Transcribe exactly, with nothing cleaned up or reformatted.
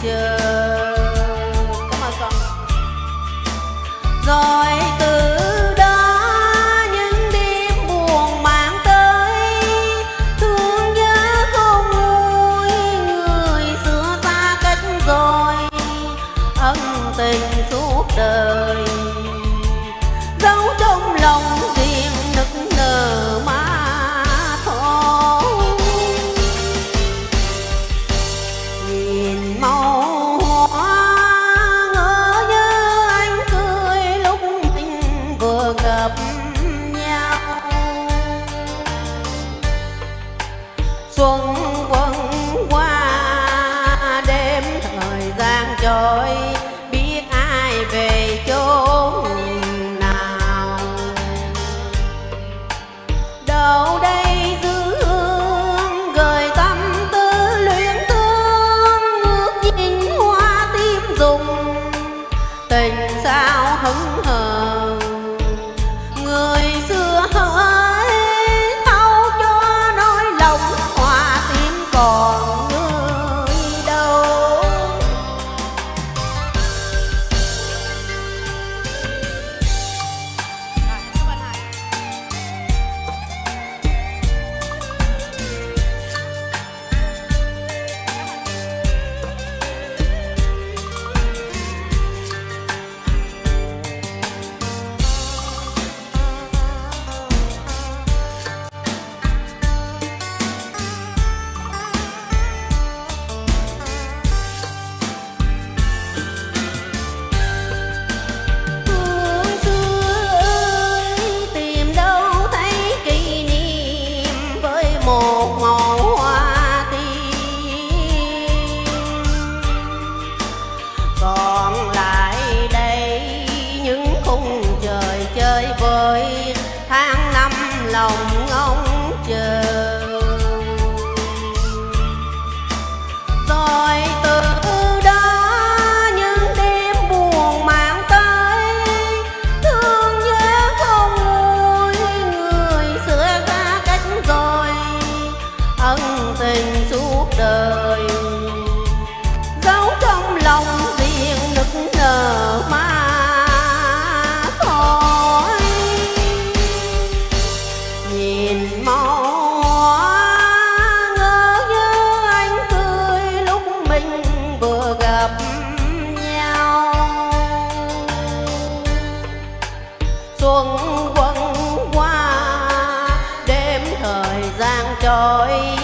chờ. Cảm ơn con. Rồi từ đó những đêm buồn mang tới, thương nhớ không nguôi, người xưa xa cách rồi, ân tình suốt đời giấu trong lòng riêng nức nở mà thôi. Nhìn màu hoa ngỡ như anh cười lúc mình vừa gặp nhau. Xuân vần qua đêm thời gian trôi, biết ai về chốn nào. Đâu đây giữ hương gợi tâm tư luyến thương, ngước nhìn hoa tim rụng tình sao hững hờ. Người xưa hỡi thâu cho nỗi lòng, hoa tim còn người đâu. Một màu hoa tim còn lại đây, những khung trời chơi vơi tháng năm lòng ngóng chờ. Rồi từ đó những đêm buồn mang tới, thương nhớ không nguôi, người xưa xa cách rồi, ân tình suốt đời giấu trong lòng riêng nức nở mà thôi. Nhìn màu hoa ngỡ như anh cười lúc mình vừa gặp nhau. Xuân quần qua đêm thời gian trôi,